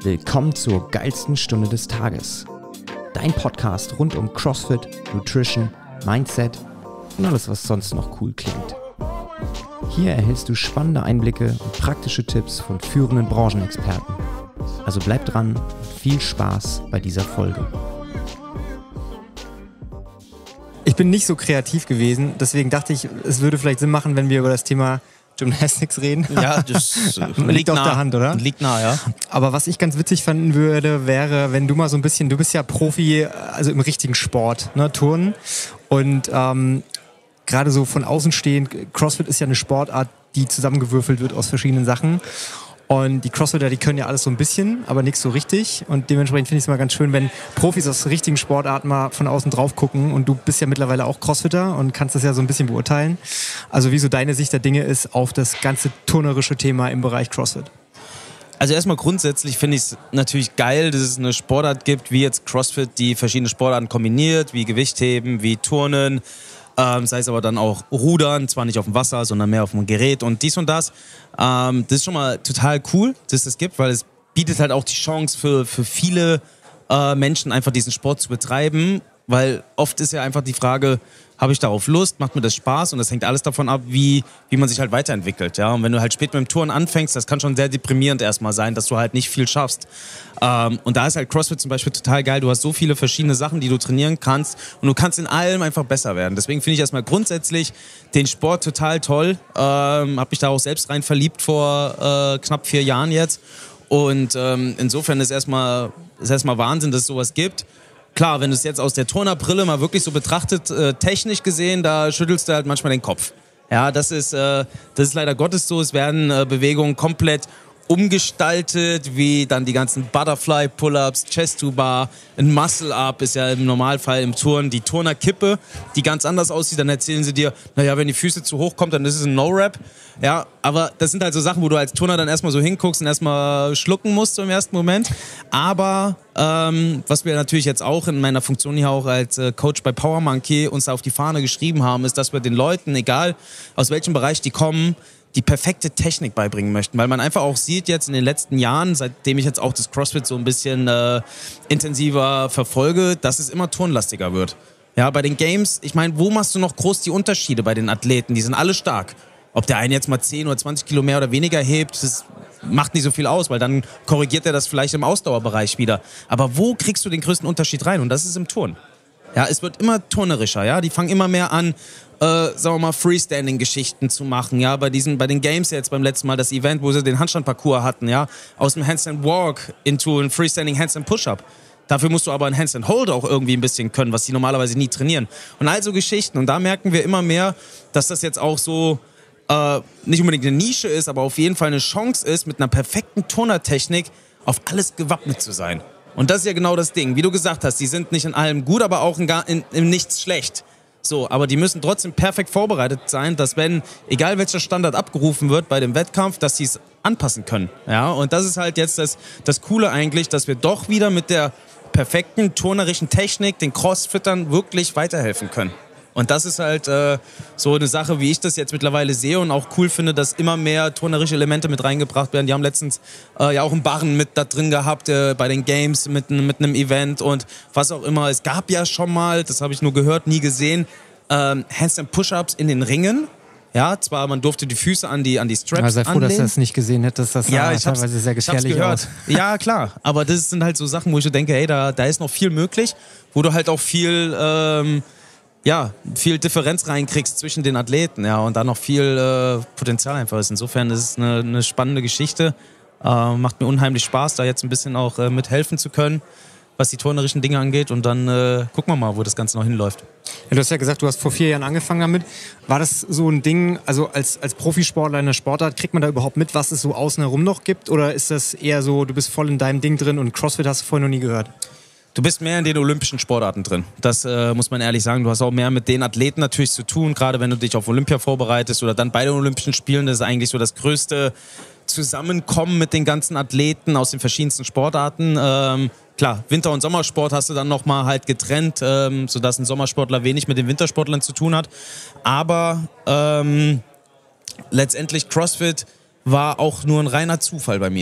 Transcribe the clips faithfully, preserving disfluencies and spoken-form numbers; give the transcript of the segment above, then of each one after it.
Willkommen zur geilsten Stunde des Tages. Dein Podcast rund um CrossFit, Nutrition, Mindset und alles, was sonst noch cool klingt. Hier erhältst du spannende Einblicke und praktische Tipps von führenden Branchenexperten. Also bleib dran und viel Spaß bei dieser Folge. Ich bin nicht so kreativ gewesen, deswegen dachte ich, es würde vielleicht Sinn machen, wenn wir über das Thema Gymnastics reden. Ja, das liegt, liegt auf nah, der Hand, oder? Liegt nah, ja. Aber was ich ganz witzig fanden würde, wäre, wenn du mal so ein bisschen, du bist ja Profi, also im richtigen Sport, ne, Turnen. Und ähm, gerade so von außen stehend, CrossFit ist ja eine Sportart, die zusammengewürfelt wird aus verschiedenen Sachen. Und die Crossfitter, die können ja alles so ein bisschen, aber nichts so richtig. Und dementsprechend finde ich es mal ganz schön, wenn Profis aus richtigen Sportarten mal von außen drauf gucken. Und du bist ja mittlerweile auch Crossfitter und kannst das ja so ein bisschen beurteilen. Also wie so deine Sicht der Dinge ist auf das ganze turnerische Thema im Bereich CrossFit. Also erstmal grundsätzlich finde ich es natürlich geil, dass es eine Sportart gibt, wie jetzt CrossFit, die verschiedene Sportarten kombiniert, wie Gewichtheben, wie Turnen. Ähm, sei es aber dann auch Rudern, zwar nicht auf dem Wasser, sondern mehr auf dem Gerät und dies und das. Ähm, das ist schon mal total cool, dass es das gibt, weil es bietet halt auch die Chance für, für viele äh, Menschen, einfach diesen Sport zu betreiben. Weil oft ist ja einfach die Frage, habe ich darauf Lust, macht mir das Spaß? Und das hängt alles davon ab, wie, wie man sich halt weiterentwickelt. Ja? Und wenn du halt spät mit dem Touren anfängst, das kann schon sehr deprimierend erstmal sein, dass du halt nicht viel schaffst. Ähm, und da ist halt CrossFit zum Beispiel total geil. Du hast so viele verschiedene Sachen, die du trainieren kannst. Und du kannst in allem einfach besser werden. Deswegen finde ich erstmal grundsätzlich den Sport total toll. Ähm, habe mich da auch selbst rein verliebt vor äh, knapp vier Jahren jetzt. Und ähm, insofern ist erstmal, ist erstmal Wahnsinn, dass es sowas gibt. Klar, wenn du es jetzt aus der Turnerbrille mal wirklich so betrachtet, äh, technisch gesehen, da schüttelst du halt manchmal den Kopf. Ja, das ist, äh, das ist leider Gottes so. Es werden äh, Bewegungen komplett umgestaltet, wie dann die ganzen Butterfly-Pull-Ups, Chest-to-Bar, ein Muscle-Up ist ja im Normalfall im Turnen die Turnerkippe, die ganz anders aussieht. Dann erzählen sie dir, naja, wenn die Füße zu hoch kommen, dann ist es ein No-Rap. Ja, aber das sind halt so Sachen, wo du als Turner dann erstmal so hinguckst und erstmal schlucken musst so im ersten Moment. Aber ähm, was wir natürlich jetzt auch in meiner Funktion hier auch als äh, Coach bei Power Monkey uns da auf die Fahne geschrieben haben, ist, dass wir den Leuten, egal aus welchem Bereich die kommen, die perfekte Technik beibringen möchten, weil man einfach auch sieht jetzt in den letzten Jahren, seitdem ich jetzt auch das CrossFit so ein bisschen äh, intensiver verfolge, dass es immer turnlastiger wird. Ja, bei den Games, ich meine, wo machst du noch groß die Unterschiede bei den Athleten? Die sind alle stark. Ob der eine jetzt mal zehn oder zwanzig Kilo mehr oder weniger hebt, das macht nicht so viel aus, weil dann korrigiert er das vielleicht im Ausdauerbereich wieder. Aber wo kriegst du den größten Unterschied rein? Und das ist im Turnen. Ja, es wird immer turnerischer, ja, die fangen immer mehr an, Äh, sagen wir mal, Freestanding-Geschichten zu machen, ja, bei diesen, bei den Games jetzt beim letzten Mal, das Event, wo sie den Handstand-Parcours hatten, ja, aus dem Handstand-Walk into ein Freestanding-Handstand-Push-Up. Dafür musst du aber ein Handstand-Hold auch irgendwie ein bisschen können, was sie normalerweise nie trainieren. Und all so Geschichten. Und da merken wir immer mehr, dass das jetzt auch so äh, nicht unbedingt eine Nische ist, aber auf jeden Fall eine Chance ist, mit einer perfekten Turnertechnik auf alles gewappnet zu sein. Und das ist ja genau das Ding. Wie du gesagt hast, die sind nicht in allem gut, aber auch in, gar, in, in nichts schlecht. So, aber die müssen trotzdem perfekt vorbereitet sein, dass wenn, egal welcher Standard abgerufen wird bei dem Wettkampf, dass sie es anpassen können. Ja, und das ist halt jetzt das, das Coole eigentlich, dass wir doch wieder mit der perfekten turnerischen Technik den Crossfittern wirklich weiterhelfen können. Und das ist halt äh, so eine Sache, wie ich das jetzt mittlerweile sehe und auch cool finde, dass immer mehr turnerische Elemente mit reingebracht werden. Die haben letztens äh, ja auch einen Barren mit da drin gehabt äh, bei den Games mit, mit einem Event und was auch immer. Es gab ja schon mal, das habe ich nur gehört, nie gesehen, ähm, Handstand-Push-Ups in den Ringen. Ja, zwar man durfte die Füße an die, an die Straps anlehnen. Sei froh, anlehnen. dass du das nicht gesehen hättest. Das sah ja, ich teilweise sehr gefährlich gehört. aus. Ja, klar. Aber das sind halt so Sachen, wo ich so denke, hey, da, da ist noch viel möglich, wo du halt auch viel... Ähm, ja, viel Differenz reinkriegst zwischen den Athleten, ja, und da noch viel äh, Potenzial einfach ist. Insofern ist es eine, eine spannende Geschichte. Äh, macht mir unheimlich Spaß, da jetzt ein bisschen auch äh, mithelfen zu können, was die turnerischen Dinge angeht. Und dann äh, gucken wir mal, wo das Ganze noch hinläuft. Ja, du hast ja gesagt, du hast vor vier Jahren angefangen damit. War das so ein Ding, also als, als Profisportler in der Sportart, kriegt man da überhaupt mit, was es so außen herum noch gibt? Oder ist das eher so, du bist voll in deinem Ding drin und CrossFit hast du vorher noch nie gehört? Du bist mehr in den olympischen Sportarten drin. Das äh, muss man ehrlich sagen. Du hast auch mehr mit den Athleten natürlich zu tun, gerade wenn du dich auf Olympia vorbereitest oder dann bei den Olympischen Spielen. Das ist eigentlich so das größte Zusammenkommen mit den ganzen Athleten aus den verschiedensten Sportarten. Ähm, klar, Winter- und Sommersport hast du dann nochmal halt getrennt, ähm, sodass ein Sommersportler wenig mit den Wintersportlern zu tun hat. Aber ähm, letztendlich CrossFit war auch nur ein reiner Zufall bei mir.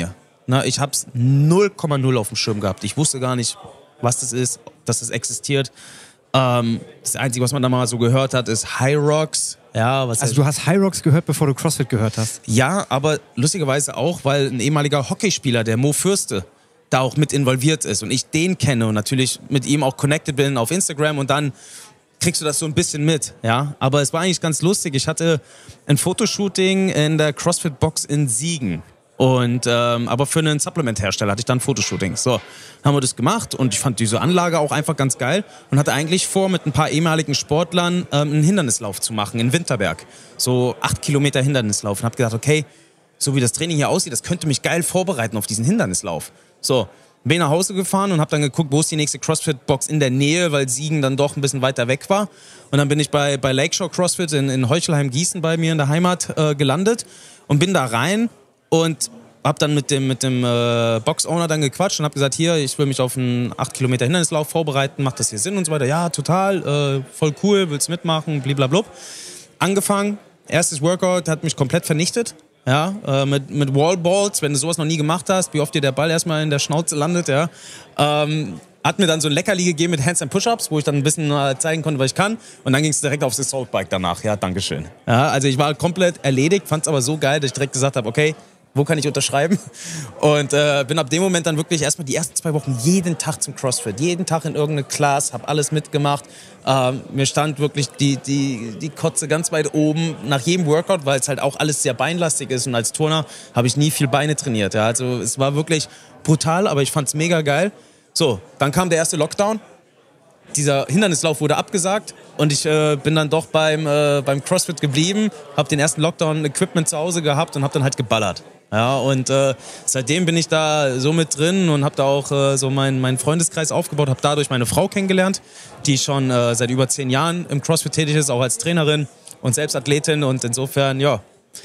Na, ich habe es null Komma null auf dem Schirm gehabt. Ich wusste gar nicht, was das ist, dass das existiert. Ähm, das Einzige, was man da mal so gehört hat, ist High Rocks. Ja, was also du hast High Rocks gehört, bevor du CrossFit gehört hast? Ja, aber lustigerweise auch, weil ein ehemaliger Hockeyspieler, der Mo Fürste, da auch mit involviert ist und ich den kenne und natürlich mit ihm auch connected bin auf Instagram und dann kriegst du das so ein bisschen mit, ja. Aber es war eigentlich ganz lustig. Ich hatte ein Fotoshooting in der CrossFit-Box in Siegen. Und, ähm, aber für einen Supplement-Hersteller hatte ich dann ein Fotoshooting. So, haben wir das gemacht und ich fand diese Anlage auch einfach ganz geil und hatte eigentlich vor, mit ein paar ehemaligen Sportlern ähm, einen Hindernislauf zu machen in Winterberg. So acht Kilometer Hindernislauf und hab gedacht, okay, so wie das Training hier aussieht, das könnte mich geil vorbereiten auf diesen Hindernislauf. So, bin nach Hause gefahren und habe dann geguckt, wo ist die nächste CrossFit-Box in der Nähe, weil Siegen dann doch ein bisschen weiter weg war. Und dann bin ich bei, bei Lakeshore CrossFit in, in Heuchelheim-Gießen bei mir in der Heimat äh, gelandet und bin da rein und habe dann mit dem, mit dem äh, Box-Owner dann gequatscht und habe gesagt, hier, ich will mich auf einen acht Kilometer Hindernislauf vorbereiten, macht das hier Sinn und so weiter. Ja, total, äh, voll cool, willst mitmachen, blablabla. Angefangen, erstes Workout hat mich komplett vernichtet. Ja, äh, mit, mit Wallballs, wenn du sowas noch nie gemacht hast, wie oft dir der Ball erstmal in der Schnauze landet, ja. Ähm, hat mir dann so ein Leckerli gegeben mit Hands and Push-Ups, wo ich dann ein bisschen äh, zeigen konnte, was ich kann. Und dann ging es direkt aufs Assault Bike danach. Ja, dankeschön. Ja, also ich war komplett erledigt, fand es aber so geil, dass ich direkt gesagt habe, okay, wo kann ich unterschreiben? Und äh, bin ab dem Moment dann wirklich erstmal die ersten zwei Wochen jeden Tag zum CrossFit, jeden Tag in irgendeine Class, habe alles mitgemacht. Ähm, mir stand wirklich die, die, die Kotze ganz weit oben nach jedem Workout, weil es halt auch alles sehr beinlastig ist. Und als Turner habe ich nie viel Beine trainiert. Ja. Also es war wirklich brutal, aber ich fand es mega geil. So, dann kam der erste Lockdown. Dieser Hindernislauf wurde abgesagt und ich äh, bin dann doch beim, äh, beim CrossFit geblieben, habe den ersten Lockdown-Equipment zu Hause gehabt und habe dann halt geballert. Ja, und äh, seitdem bin ich da so mit drin und habe da auch äh, so meinen mein Freundeskreis aufgebaut, habe dadurch meine Frau kennengelernt, die schon äh, seit über zehn Jahren im CrossFit tätig ist, auch als Trainerin und selbst Athletin und insofern, ja,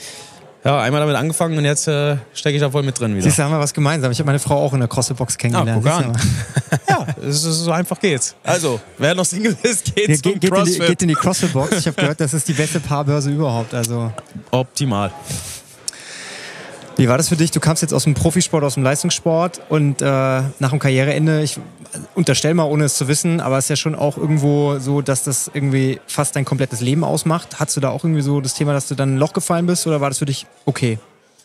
ja einmal damit angefangen und jetzt äh, stecke ich da voll mit drin wieder. Siehst du, haben wir was gemeinsam. Ich habe meine Frau auch in der CrossFit-Box kennengelernt. Ah, guck an. Ja, es ist, so einfach geht's. Also, wer noch Single ist, geht ja, zum geht CrossFit. In die, geht in die CrossFit-Box. Ich habe gehört, das ist die beste Paarbörse überhaupt. Also optimal. Wie war das für dich? Du kamst jetzt aus dem Profisport, aus dem Leistungssport und äh, nach dem Karriereende, ich unterstelle mal, ohne es zu wissen, aber es ist ja schon auch irgendwo so, dass das irgendwie fast dein komplettes Leben ausmacht. Hattest du da auch irgendwie so das Thema, dass du dann in ein Loch gefallen bist oder war das für dich okay?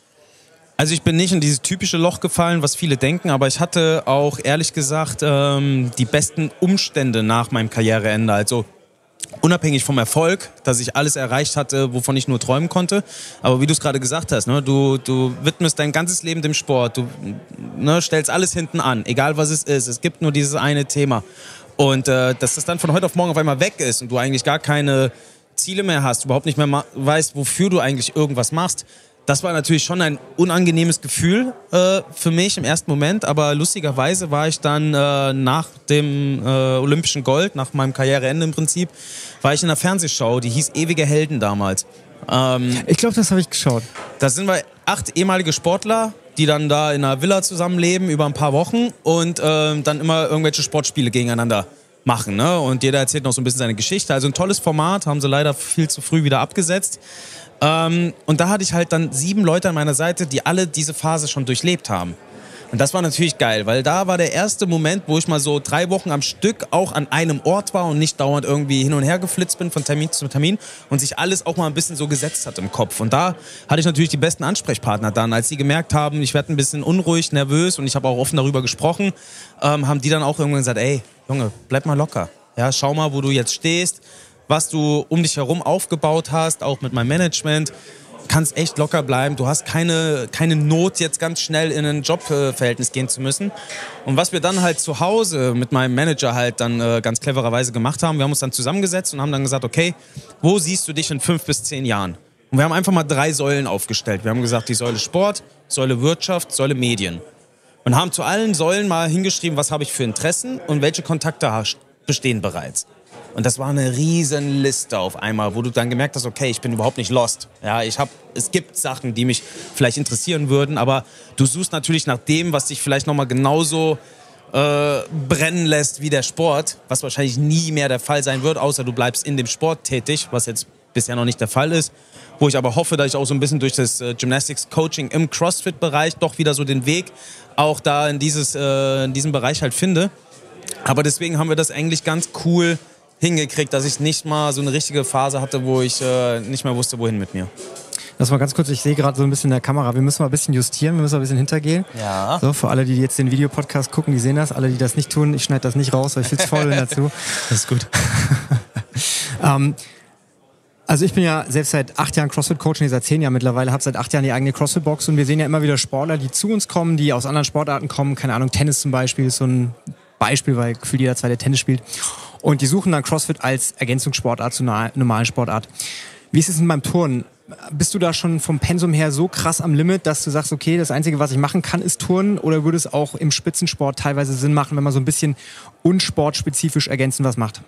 Also ich bin nicht in dieses typische Loch gefallen, was viele denken, aber ich hatte auch ehrlich gesagt ähm, die besten Umstände nach meinem Karriereende. Also unabhängig vom Erfolg, dass ich alles erreicht hatte, wovon ich nur träumen konnte. Aber wie du es gerade gesagt hast, ne, du, du widmest dein ganzes Leben dem Sport, du ne, stellst alles hinten an, egal was es ist. Es gibt nur dieses eine Thema. Und äh, dass das dann von heute auf morgen auf einmal weg ist und du eigentlich gar keine Ziele mehr hast, überhaupt nicht mehr weißt, wofür du eigentlich irgendwas machst, das war natürlich schon ein unangenehmes Gefühl äh, für mich im ersten Moment, aber lustigerweise war ich dann äh, nach dem äh, Olympischen Gold, nach meinem Karriereende im Prinzip, war ich in einer Fernsehshow, die hieß Ewige Helden damals. Ähm, ich glaube, das habe ich geschaut. Da sind wir acht ehemalige Sportler, die dann da in einer Villa zusammenleben über ein paar Wochen und äh, dann immer irgendwelche Sportspiele gegeneinander machen. Ne? Und jeder erzählt noch so ein bisschen seine Geschichte. Also ein tolles Format, haben sie leider viel zu früh wieder abgesetzt. Ähm, und da hatte ich halt dann sieben Leute an meiner Seite, die alle diese Phase schon durchlebt haben. Und das war natürlich geil, weil da war der erste Moment, wo ich mal so drei Wochen am Stück auch an einem Ort war und nicht dauernd irgendwie hin und her geflitzt bin von Termin zu Termin und sich alles auch mal ein bisschen so gesetzt hat im Kopf. Und da hatte ich natürlich die besten Ansprechpartner dann, als sie gemerkt haben, ich werde ein bisschen unruhig, nervös und ich habe auch offen darüber gesprochen, ähm, haben die dann auch irgendwann gesagt, ey, Junge, bleib mal locker. Ja, schau mal, wo du jetzt stehst, was du um dich herum aufgebaut hast, auch mit meinem Management. Kannst echt locker bleiben. Du hast keine, keine Not, jetzt ganz schnell in ein Jobverhältnis gehen zu müssen. Und was wir dann halt zu Hause mit meinem Manager halt dann äh, ganz clevererweise gemacht haben, wir haben uns dann zusammengesetzt und haben dann gesagt, okay, wo siehst du dich in fünf bis zehn Jahren? Und wir haben einfach mal drei Säulen aufgestellt. Wir haben gesagt, die Säule Sport, Säule Wirtschaft, Säule Medien. Und haben zu allen Säulen mal hingeschrieben, was habe ich für Interessen und welche Kontakte bestehen bereits. Und das war eine riesen Liste auf einmal, wo du dann gemerkt hast, okay, ich bin überhaupt nicht lost. Ja, ich hab, es gibt Sachen, die mich vielleicht interessieren würden, aber du suchst natürlich nach dem, was dich vielleicht nochmal genauso äh, brennen lässt wie der Sport, was wahrscheinlich nie mehr der Fall sein wird, außer du bleibst in dem Sport tätig, was jetzt bisher noch nicht der Fall ist. Wo ich aber hoffe, dass ich auch so ein bisschen durch das äh, Gymnastics-Coaching im CrossFit-Bereich doch wieder so den Weg auch da in, dieses, äh, in diesem Bereich halt finde. Aber deswegen haben wir das eigentlich ganz cool hingekriegt, dass ich nicht mal so eine richtige Phase hatte, wo ich äh, nicht mehr wusste, wohin mit mir. Das mal ganz kurz, ich sehe gerade so ein bisschen in der Kamera, wir müssen mal ein bisschen justieren, wir müssen mal ein bisschen hintergehen. Ja. So, für alle, die jetzt den Videopodcast gucken, die sehen das. Alle, die das nicht tun, ich schneide das nicht raus, weil ich viel zu faul bin dazu. Das ist gut. ähm, also ich bin ja selbst seit acht Jahren CrossFit-Coach, nee, seit zehn Jahren mittlerweile, habe seit acht Jahren die eigene CrossFit-Box und wir sehen ja immer wieder Sportler, die zu uns kommen, die aus anderen Sportarten kommen, keine Ahnung, Tennis zum Beispiel ist so ein Beispiel, weil gefühlt jeder zweite Tennis spielt. Und die suchen dann CrossFit als Ergänzungssportart zu einer normalen Sportart. Wie ist es denn beim Turnen? Bist du da schon vom Pensum her so krass am Limit, dass du sagst, okay, das Einzige, was ich machen kann, ist Turnen? Oder würde es auch im Spitzensport teilweise Sinn machen, wenn man so ein bisschen unsportspezifisch ergänzend was macht?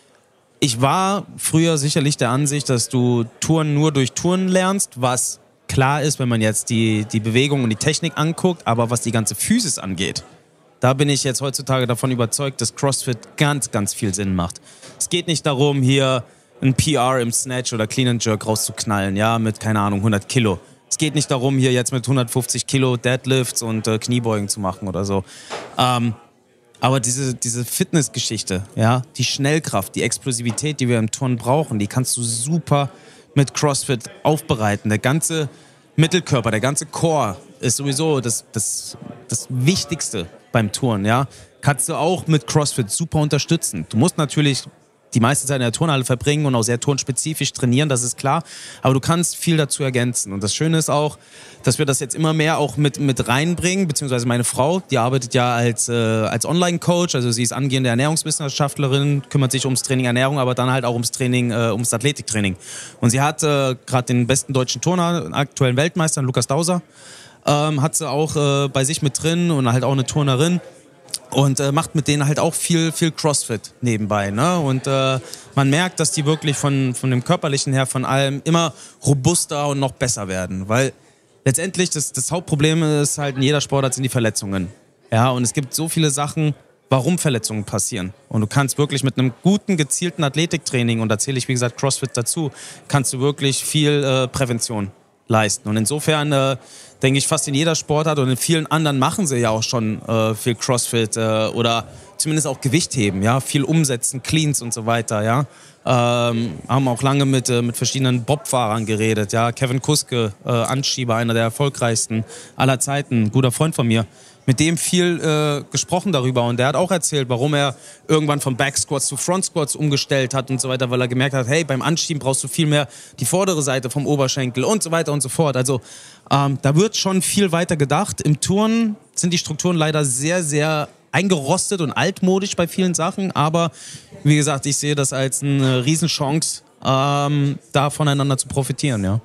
Ich war früher sicherlich der Ansicht, dass du Turnen nur durch Turnen lernst, was klar ist, wenn man jetzt die, die Bewegung und die Technik anguckt. Aber was die ganze Physis angeht, da bin ich jetzt heutzutage davon überzeugt, dass CrossFit ganz, ganz viel Sinn macht. Es geht nicht darum, hier ein P R im Snatch oder Clean and Jerk rauszuknallen, ja, mit, keine Ahnung, hundert Kilo. Es geht nicht darum, hier jetzt mit hundertfünfzig Kilo Deadlifts und äh, Kniebeugen zu machen oder so. Ähm, aber diese, diese Fitnessgeschichte, ja, die Schnellkraft, die Explosivität, die wir im Turnen brauchen, die kannst du super mit CrossFit aufbereiten. Der ganze Mittelkörper, der ganze Core ist sowieso das, das, das Wichtigste beim Turnen, ja. Kannst du auch mit CrossFit super unterstützen. Du musst natürlich die meiste Zeit in der Turnhalle verbringen und auch sehr turnspezifisch trainieren, das ist klar. Aber du kannst viel dazu ergänzen. Und das Schöne ist auch, dass wir das jetzt immer mehr auch mit, mit reinbringen, beziehungsweise meine Frau, die arbeitet ja als, äh, als Online-Coach, also sie ist angehende Ernährungswissenschaftlerin, kümmert sich ums Training Ernährung, aber dann halt auch ums Training, äh, ums Athletiktraining. Und sie hat äh, gerade den besten deutschen Turner, aktuellen Weltmeister, Lukas Dauser, ähm, hat sie auch äh, bei sich mit drin und halt auch eine Turnerin. Und äh, macht mit denen halt auch viel, viel CrossFit nebenbei. Ne? Und äh, man merkt, dass die wirklich von, von dem Körperlichen her, von allem immer robuster und noch besser werden. Weil letztendlich das, das Hauptproblem ist halt in jeder Sportart sind die Verletzungen. Ja, und es gibt so viele Sachen, warum Verletzungen passieren. Und du kannst wirklich mit einem guten, gezielten Athletiktraining, und da zähle ich wie gesagt CrossFit dazu, kannst du wirklich viel äh, Prävention leisten. Und insofern äh, denke ich, fast in jeder Sportart und in vielen anderen machen sie ja auch schon äh, viel CrossFit äh, oder zumindest auch Gewichtheben, ja, viel umsetzen, Cleans und so weiter, ja. Ähm, haben auch lange mit, äh, mit verschiedenen Bobfahrern geredet, ja. Kevin Kuske, äh, Anschieber, einer der erfolgreichsten aller Zeiten, ein guter Freund von mir. Mit dem viel äh, gesprochen darüber und der hat auch erzählt, warum er irgendwann von Backsquats zu Frontsquats umgestellt hat und so weiter, weil er gemerkt hat, hey, beim Anschieben brauchst du viel mehr die vordere Seite vom Oberschenkel und so weiter und so fort. Also ähm, da wird schon viel weiter gedacht. Im Turnen sind die Strukturen leider sehr, sehr eingerostet und altmodisch bei vielen Sachen, aber wie gesagt, ich sehe das als eine Riesenchance, ähm, da voneinander zu profitieren, ja.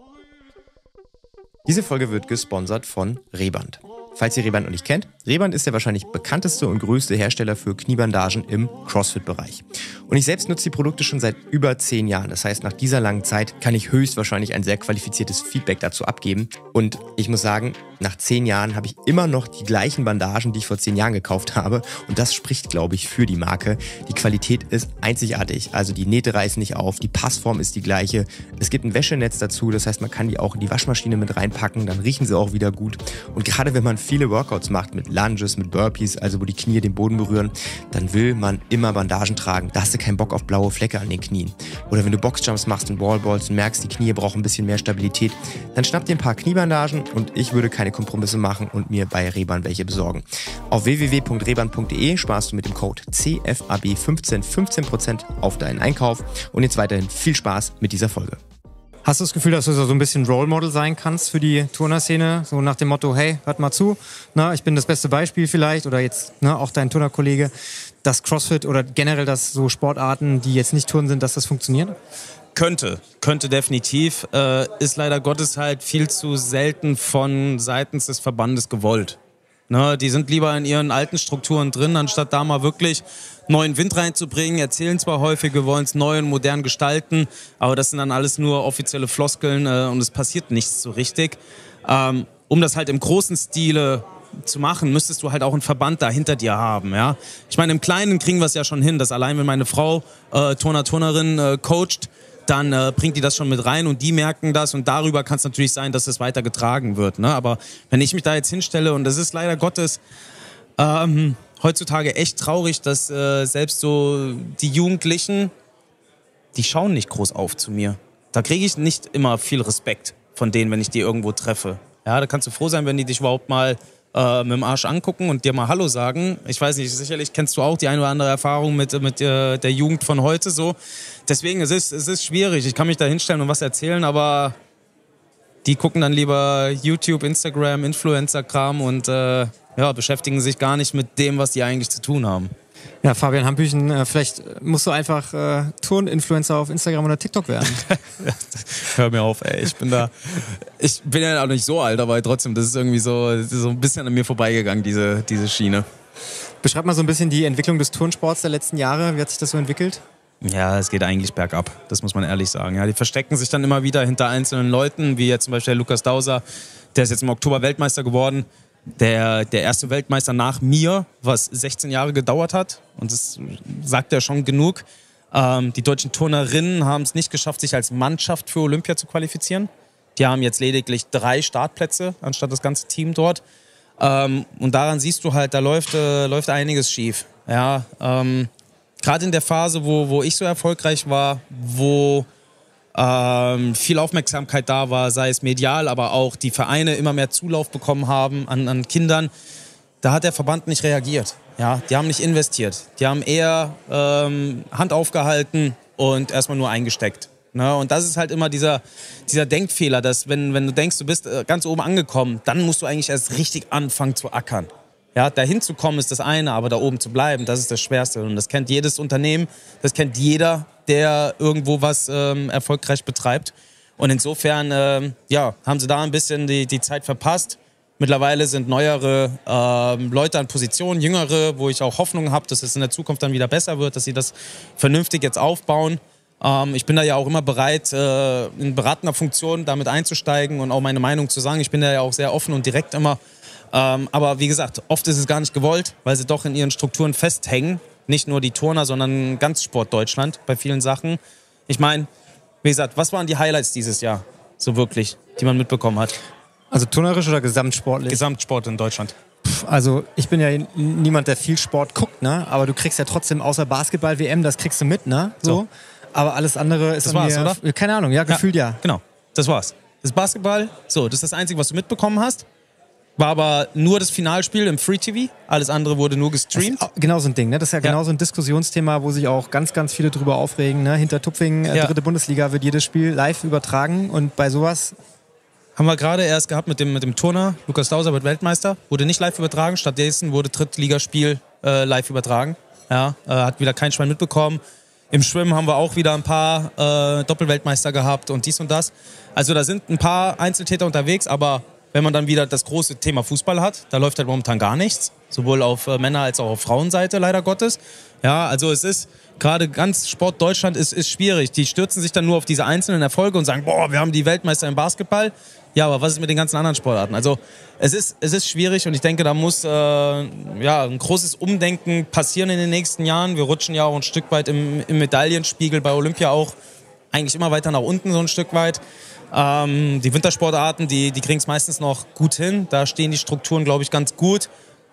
Diese Folge wird gesponsert von Reband. Falls ihr Reband noch nicht kennt, Reband ist der wahrscheinlich bekannteste und größte Hersteller für Kniebandagen im CrossFit-Bereich. Und ich selbst nutze die Produkte schon seit über zehn Jahren. Das heißt, nach dieser langen Zeit kann ich höchstwahrscheinlich ein sehr qualifiziertes Feedback dazu abgeben. Und ich muss sagen, nach zehn Jahren habe ich immer noch die gleichen Bandagen, die ich vor zehn Jahren gekauft habe. Und das spricht, glaube ich, für die Marke. Die Qualität ist einzigartig. Also die Nähte reißen nicht auf, die Passform ist die gleiche. Es gibt ein Wäschenetz dazu, das heißt, man kann die auch in die Waschmaschine mit reinpacken, dann riechen sie auch wieder gut. Und gerade wenn man viele Workouts macht mit Lunges, mit Burpees, also wo die Knie den Boden berühren, dann will man immer Bandagen tragen. Da hast du keinen Bock auf blaue Flecke an den Knien. Oder wenn du Boxjumps machst und Wallballs und merkst, die Knie brauchen ein bisschen mehr Stabilität, dann schnapp dir ein paar Kniebandagen und ich würde keine Kompromisse machen und mir bei Reband welche besorgen. Auf w w w punkt reband punkt de sparst du mit dem Code C F A B fünfzehn fünfzehn Prozent auf deinen Einkauf und jetzt weiterhin viel Spaß mit dieser Folge. Hast du das Gefühl, dass du so ein bisschen Role Model sein kannst für die Turnerszene? So nach dem Motto, hey, hört mal zu, na, ich bin das beste Beispiel vielleicht oder jetzt ne, auch dein Turnerkollege, dass CrossFit oder generell, dass so Sportarten, die jetzt nicht Turnen sind, dass das funktioniert? Könnte, könnte definitiv. Äh, ist leider Gottes halt viel zu selten von seitens des Verbandes gewollt. Ne, die sind lieber in ihren alten Strukturen drin, anstatt da mal wirklich neuen Wind reinzubringen. Erzählen zwar häufig, wir wollen es neu und modern gestalten, aber das sind dann alles nur offizielle Floskeln äh, und es passiert nichts so richtig. Ähm, um das halt im großen Stile zu machen, müsstest du halt auch einen Verband da hinter dir haben. Ja? Ich meine, im Kleinen kriegen wir es ja schon hin, dass allein wenn meine Frau äh, Turner, Turnerin äh, coacht, dann äh, bringt die das schon mit rein und die merken das und darüber kann es natürlich sein, dass es weiter getragen wird. Ne? Aber wenn ich mich da jetzt hinstelle und das ist leider Gottes ähm, heutzutage echt traurig, dass äh, selbst so die Jugendlichen, die schauen nicht groß auf zu mir. Da kriege ich nicht immer viel Respekt von denen, wenn ich die irgendwo treffe. Ja, da kannst du froh sein, wenn die dich überhaupt mal äh, mit dem Arsch angucken und dir mal Hallo sagen. Ich weiß nicht, sicherlich kennst du auch die eine oder andere Erfahrung mit, mit äh, der Jugend von heute so. Deswegen, es ist, es ist schwierig. Ich kann mich da hinstellen und was erzählen, aber die gucken dann lieber YouTube, Instagram, Influencer-Kram und äh, ja, beschäftigen sich gar nicht mit dem, was die eigentlich zu tun haben. Ja, Fabian Hampüchen, äh, vielleicht musst du einfach äh, Turn-Influencer auf Instagram oder TikTok werden. Hör mir auf, ey. Ich bin da. Ich bin ja auch nicht so alt, aber trotzdem, das ist irgendwie so, so ein bisschen an mir vorbeigegangen, diese, diese Schiene. Beschreib mal so ein bisschen die Entwicklung des Turnsports der letzten Jahre. Wie hat sich das so entwickelt? Ja, es geht eigentlich bergab, das muss man ehrlich sagen. Ja, die verstecken sich dann immer wieder hinter einzelnen Leuten, wie jetzt zum Beispiel der Lukas Dauser, der ist jetzt im Oktober Weltmeister geworden. Der, der erste Weltmeister nach mir, was sechzehn Jahre gedauert hat. Und das sagt ja schon genug. Ähm, die deutschen Turnerinnen haben es nicht geschafft, sich als Mannschaft für Olympia zu qualifizieren. Die haben jetzt lediglich drei Startplätze, anstatt das ganze Team dort. Ähm, und daran siehst du halt, da läuft, äh, läuft einiges schief. Ja, ähm, gerade in der Phase, wo, wo ich so erfolgreich war, wo Ähm, viel Aufmerksamkeit da war, sei es medial, aber auch die Vereine immer mehr Zulauf bekommen haben an, an Kindern. Da hat der Verband nicht reagiert. Ja, die haben nicht investiert. Die haben eher ähm, Hand aufgehalten und erstmal nur eingesteckt. Ne? Und das ist halt immer dieser, dieser Denkfehler, dass wenn, wenn du denkst, du bist ganz oben angekommen, dann musst du eigentlich erst richtig anfangen zu ackern. Ja, dahin zu kommen ist das eine, aber da oben zu bleiben, das ist das Schwerste. Und das kennt jedes Unternehmen, das kennt jeder, der irgendwo was ähm, erfolgreich betreibt. Und insofern ähm, ja, haben sie da ein bisschen die, die Zeit verpasst. Mittlerweile sind neuere ähm, Leute an Positionen, jüngere, wo ich auch Hoffnung habe, dass es in der Zukunft dann wieder besser wird, dass sie das vernünftig jetzt aufbauen. Ähm, ich bin da ja auch immer bereit, äh, in beratender Funktion damit einzusteigen und auch meine Meinung zu sagen. Ich bin da ja auch sehr offen und direkt immer. Ähm, aber wie gesagt, oft ist es gar nicht gewollt, weil sie doch in ihren Strukturen festhängen. Nicht nur die Turner, sondern ganz Sport Deutschland bei vielen Sachen. Ich meine, wie gesagt, was waren die Highlights dieses Jahr so wirklich, die man mitbekommen hat? Also turnerisch oder gesamtsportlich? Gesamtsport in Deutschland. Pff, also ich bin ja niemand, der viel Sport guckt, ne? Aber du kriegst ja trotzdem außer Basketball-W M, das kriegst du mit, ne? So. so. Aber alles andere ist das war's, mir, oder? Keine Ahnung, ja, gefühlt ja. ja. Genau, das war's. Das ist Basketball, so, das ist das Einzige, was du mitbekommen hast. War aber nur das Finalspiel im Free T V. Alles andere wurde nur gestreamt. Das ist genau so ein Ding, ne? Das ist ja, ja genau so ein Diskussionsthema, wo sich auch ganz, ganz viele drüber aufregen. Ne? Hinter Tupfingen, äh, ja. dritte Bundesliga, wird jedes Spiel live übertragen. Und bei sowas... Haben wir gerade erst gehabt mit dem, mit dem Turner. Lukas Dauser wird Weltmeister. Wurde nicht live übertragen. Stattdessen wurde Drittligaspiel äh, live übertragen. Ja, äh, hat wieder kein Schwein mitbekommen. Im Schwimmen haben wir auch wieder ein paar äh, Doppelweltmeister gehabt und dies und das. Also da sind ein paar Einzeltäter unterwegs, aber... Wenn man dann wieder das große Thema Fußball hat, da läuft halt momentan gar nichts. Sowohl auf äh, Männer- als auch auf Frauenseite, leider Gottes. Ja, also es ist, gerade ganz Sport Deutschland ist, ist schwierig. Die stürzen sich dann nur auf diese einzelnen Erfolge und sagen, boah, wir haben die Weltmeister im Basketball. Ja, aber was ist mit den ganzen anderen Sportarten? Also es ist, es ist schwierig und ich denke, da muss äh, ja, ein großes Umdenken passieren in den nächsten Jahren. Wir rutschen ja auch ein Stück weit im, im Medaillenspiegel bei Olympia auch eigentlich immer weiter nach unten, so ein Stück weit. Ähm, die Wintersportarten, die, die kriegen es meistens noch gut hin. Da stehen die Strukturen, glaube ich, ganz gut.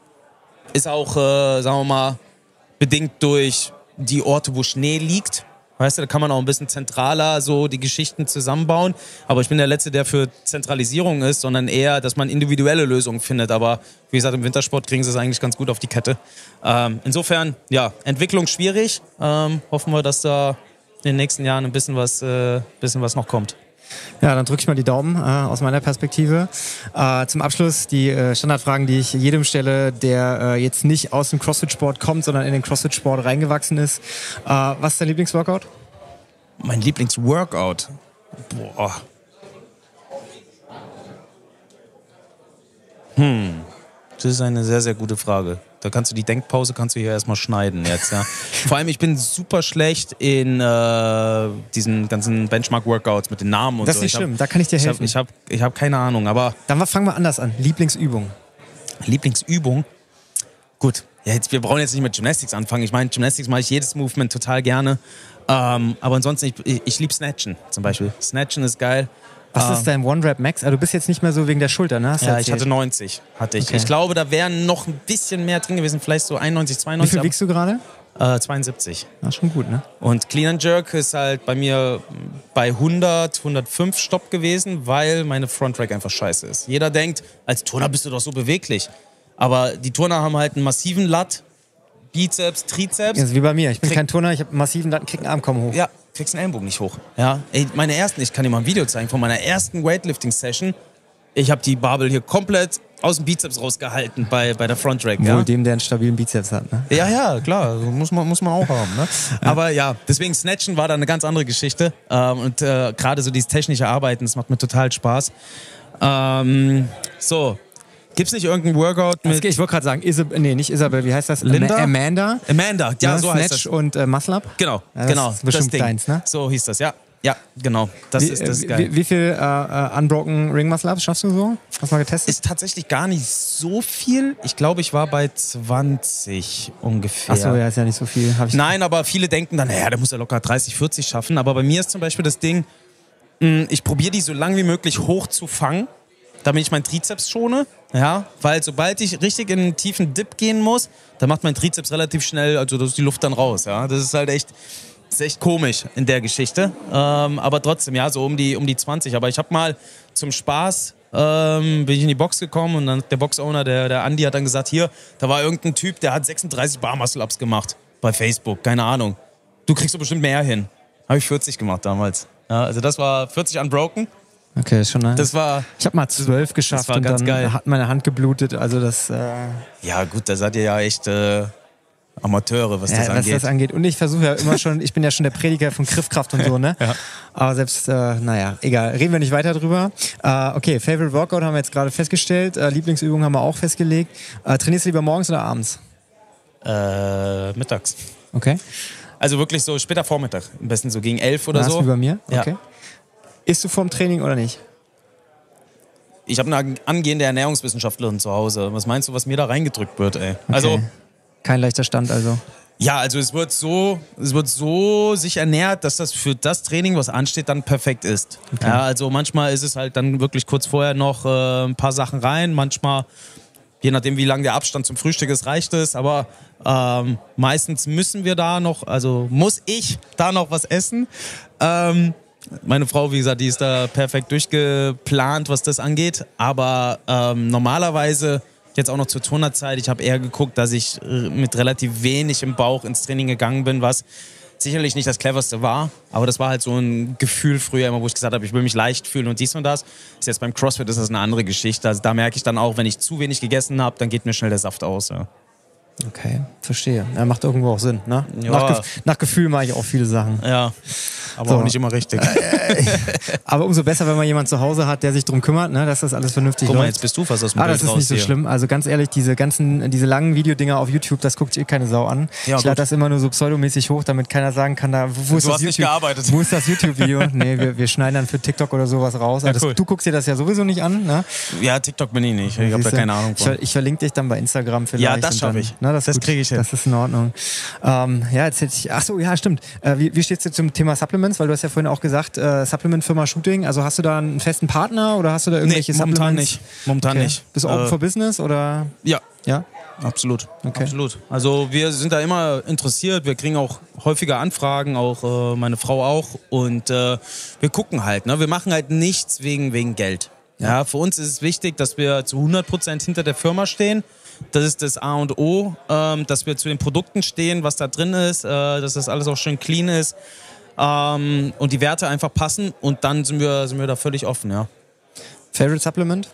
Ist auch, äh, sagen wir mal, bedingt durch die Orte, wo Schnee liegt. Weißt du, da kann man auch ein bisschen zentraler so die Geschichten zusammenbauen. Aber ich bin der Letzte, der für Zentralisierung ist, sondern eher, dass man individuelle Lösungen findet. Aber wie gesagt, im Wintersport kriegen sie es eigentlich ganz gut auf die Kette. Ähm, insofern, ja, Entwicklung schwierig. Ähm, hoffen wir, dass da in den nächsten Jahren ein bisschen was, äh, bisschen was noch kommt. Ja, dann drücke ich mal die Daumen äh, aus meiner Perspektive. Äh, zum Abschluss die äh, Standardfragen, die ich jedem stelle, der äh, jetzt nicht aus dem CrossFit-Sport kommt, sondern in den CrossFit-Sport reingewachsen ist. Äh, was ist dein Lieblingsworkout? Mein Lieblingsworkout? Boah. Hm, das ist eine sehr, sehr gute Frage. Da kannst du die Denkpause kannst du hier erstmal schneiden jetzt, ja. Vor allem, ich bin super schlecht in äh, diesen ganzen Benchmark-Workouts mit den Namen und das so. Das ist nicht ich schlimm, hab, da kann ich dir helfen. Ich habe ich hab, ich hab keine Ahnung, aber... Dann fangen wir anders an. Lieblingsübung. Lieblingsübung? gut, ja, jetzt, wir brauchen jetzt nicht mit Gymnastics anfangen. Ich meine, Gymnastics mache ich jedes Movement total gerne. Ähm, aber ansonsten, ich, ich, ich liebe Snatchen zum Beispiel. Snatchen ist geil. Was ähm, ist dein One-Rep-Max? Also du bist jetzt nicht mehr so wegen der Schulter, ne? Hast du Ja, erzählt? ich hatte neunzig. Hatte ich. Okay. Ich glaube, da wären noch ein bisschen mehr drin gewesen. Vielleicht so einundneunzig, Wie zweiundneunzig. viel wiegst du gerade? aber, äh, zweiundsiebzig. Ah, schon gut, ne? Und Clean and Jerk ist halt bei mir bei hundert, hundertfünf Stopp gewesen, weil meine Front Rack einfach scheiße ist. Jeder denkt, als Turner bist du doch so beweglich. Aber die Turner haben halt einen massiven Lat, Bizeps, Trizeps. Also wie bei mir. Ich bin Krieg- kein Turner, ich habe massiven Latten, krieg einen Arm kaum hoch. Ja, kriegst den Ellenbogen nicht hoch. Ja, ey, meine ersten, ich kann dir mal ein Video zeigen von meiner ersten Weightlifting-Session. Ich habe die Barbel hier komplett aus dem Bizeps rausgehalten bei, bei der Front Rack. Wohl Ja? dem, der einen stabilen Bizeps hat, ne? Ja, ja, klar, muss man, muss man auch haben. Ne? Aber ja, deswegen Snatchen war da eine ganz andere Geschichte. Ähm, und äh, gerade so dieses technische Arbeiten, das macht mir total Spaß. Ähm, so, gibt's nicht irgendein Workout mit Ich wollte gerade sagen, Isab nee, nicht Isabel, wie heißt das? Linda? Ama- Amanda. Amanda? Ja, ne? so heißt Snatch das. und äh, Muscle Up. Genau, Ja, das genau. ist bestimmt Ding. deins, ne? So hieß das, ja. Ja, genau. Das Wie, ist, das ist äh, geil. wie, wie viel äh, äh, Unbroken Ring Muscle Ups schaffst du so? Hast du mal getestet? Ist tatsächlich gar nicht so viel. Ich glaube, ich war bei zwanzig ungefähr. Achso, ja, ist ja nicht so viel. Hab ich Nein, aber viele denken dann, naja, der muss ja locker dreißig, vierzig schaffen. Aber bei mir ist zum Beispiel das Ding, mh, ich probiere die so lang wie möglich hoch zu fangen, damit ich meinen Trizeps schone. Ja, weil sobald ich richtig in einen tiefen Dip gehen muss, dann macht mein Trizeps relativ schnell, also da ist die Luft dann raus. Ja, das ist halt echt, das ist echt komisch in der Geschichte. Ähm, aber trotzdem, ja, so um die, um die zwanzig. Aber ich habe mal zum Spaß ähm, bin ich in die Box gekommen und dann der Box-Owner, der, der Andi, hat dann gesagt, hier, da war irgendein Typ, der hat sechsunddreißig Bar-Muscle-Ups gemacht bei Facebook, keine Ahnung. Du kriegst doch bestimmt mehr hin. Habe ich vierzig gemacht damals. Ja, also das war vierzig unbroken. Okay, ist schon nice. Das war, Ich habe mal zwölf geschafft war und ganz dann geil. hat meine Hand geblutet. Also das, äh, ja gut, da seid ihr ja echt äh, Amateure, was ja, das was angeht. das angeht. Und ich versuche ja immer schon, ich bin ja schon der Prediger von Griffkraft und so, ne? Ja. Aber selbst, äh, naja, egal. Reden wir nicht weiter drüber. Äh, okay, Favorite Workout haben wir jetzt gerade festgestellt. Äh, Lieblingsübung haben wir auch festgelegt. Äh, trainierst du lieber morgens oder abends? Äh, mittags. Okay. Also wirklich so später Vormittag. Am besten so gegen elf oder Warst so. du wie bei mir? Ja. Okay. Isst du vorm Training oder nicht? Ich habe eine angehende Ernährungswissenschaftlerin zu Hause. Was meinst du, was mir da reingedrückt wird, ey? Also, Okay. Kein leichter Stand also. ja, also es wird so, es wird so sich ernährt, dass das für das Training, was ansteht, dann perfekt ist. Ja, also manchmal ist es halt dann wirklich kurz vorher noch äh, ein paar Sachen rein. Manchmal, je nachdem, wie lang der Abstand zum Frühstück ist, reicht es. Aber ähm, meistens müssen wir da noch, also muss ich da noch was essen. Ähm, Meine Frau, wie gesagt, die ist da perfekt durchgeplant, was das angeht. Aber ähm, normalerweise, jetzt auch noch zur Turnerzeit, ich habe eher geguckt, dass ich äh, mit relativ wenig im Bauch ins Training gegangen bin, was sicherlich nicht das Cleverste war. Aber das war halt so ein Gefühl früher immer, wo ich gesagt habe, ich will mich leicht fühlen und dies und das. Ist jetzt beim CrossFit ist das eine andere Geschichte. Also da merke ich dann auch, wenn ich zu wenig gegessen habe, dann geht mir schnell der Saft aus. Ja. Okay, verstehe. Ja, macht irgendwo auch Sinn, ne? Ja. Nach, Gef nach Gefühl mache ich auch viele Sachen. Ja, aber So. auch nicht immer richtig. Aber umso besser, wenn man jemanden zu Hause hat, der sich drum kümmert, ne, dass das alles vernünftig Guck mal, läuft. jetzt bist du fast aus dem Ah, Bild das ist raus nicht so hier. schlimm. Also ganz ehrlich, diese ganzen, diese langen Videodinger auf YouTube, das guckt eh keine Sau an. Ja, ich lade gut. das immer nur so pseudomäßig hoch, damit keiner sagen kann, da, wo ist Du das hast nicht YouTube? gearbeitet. Wo ist das YouTube-Video? Nee, wir, wir schneiden dann für TikTok oder sowas raus. Ja, Also cool. das, du guckst dir das ja sowieso nicht an, ne? Ja, TikTok bin ich nicht. Ich habe da Siehste? keine Ahnung Ich, von. ver- ich verlinke dich dann bei Instagram vielleicht. Ja, das und schaff dann- ich. Na, das Das ist gut. krieg ich hin. Das ist in Ordnung. Ähm, ja, jetzt hätte ich. Ach so, ja, stimmt. Äh, wie, wie stehst du zum Thema Supplements? Weil du hast ja vorhin auch gesagt, äh, Supplement-Firma Shooting. Also hast du da einen festen Partner oder hast du da irgendwelche Nee, momentan Supplements? nicht. Momentan Okay. nicht. Bist du open Äh, for business oder? Ja, Ja. absolut. Okay. Absolut. Also wir sind da immer interessiert. Wir kriegen auch häufiger Anfragen, auch äh, meine Frau auch. Und äh, wir gucken halt. Ne? Wir machen halt nichts wegen, wegen Geld. Ja. Für uns ist es wichtig, dass wir zu hundert Prozent hinter der Firma stehen. Das ist das A und O, ähm, dass wir zu den Produkten stehen, was da drin ist, äh, dass das alles auch schön clean ist ähm, und die Werte einfach passen. Und dann sind wir, sind wir da völlig offen, ja. Favorite Supplement?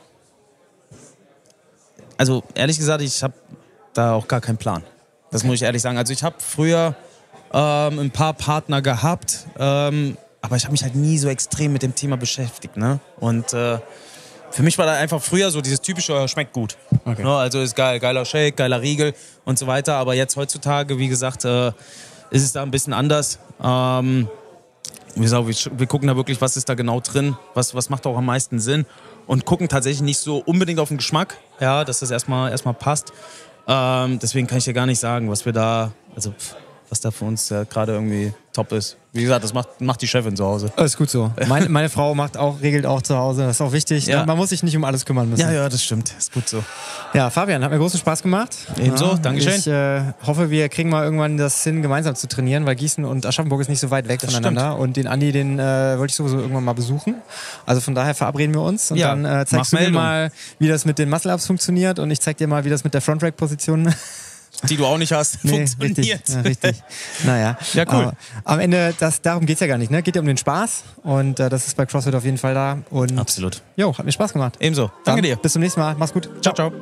Also ehrlich gesagt, ich habe da auch gar keinen Plan. Das muss ich ehrlich sagen. Also ich habe früher ähm, ein paar Partner gehabt, ähm, aber ich habe mich halt nie so extrem mit dem Thema beschäftigt. Ne? Und äh, für mich war da einfach früher so dieses typische, schmeckt gut. Okay. Ne? Also ist geil, geiler Shake, geiler Riegel und so weiter. Aber jetzt heutzutage, wie gesagt, äh, ist es da ein bisschen anders. Ähm, wie gesagt, wir, wir gucken da wirklich, was ist da genau drin, was, was macht auch am meisten Sinn und gucken tatsächlich nicht so unbedingt auf den Geschmack, ja, dass das erstmal, erstmal passt. Ähm, deswegen kann ich dir gar nicht sagen, was wir da, also was da für uns äh, gerade irgendwie top ist. Wie gesagt, das macht, macht die Chefin zu Hause. Das ist gut so. Meine, meine Frau macht auch, regelt auch zu Hause. Das ist auch wichtig. Ja. Man muss sich nicht um alles kümmern müssen. Ja, ja, das stimmt. Ist gut so. Ja, Fabian, hat mir großen Spaß gemacht. Ebenso, ja, Dankeschön. Ich äh, hoffe, wir kriegen mal irgendwann das hin, gemeinsam zu trainieren, weil Gießen und Aschaffenburg ist nicht so weit weg Das voneinander. stimmt. Und den Andi, den äh, wollte ich sowieso irgendwann mal besuchen. Also von daher verabreden wir uns. Und Ja, dann äh, zeigst mach du mir Meldung. mal, wie das mit den Muscle-Ups funktioniert. Und ich zeig dir mal, wie das mit der Front-Rack-Position Die du auch nicht hast, nee, funktioniert. richtig, ja, richtig. Naja. Ja, cool. Aber am Ende, das, darum geht's ja gar nicht. Ne? Geht ja um den Spaß. Und äh, das ist bei CrossFit auf jeden Fall da. Und Absolut. jo, hat mir Spaß gemacht. Ebenso. Danke Dann dir. Bis zum nächsten Mal. Mach's gut. Ciao, ciao.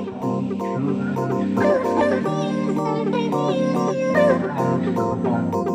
Thank you.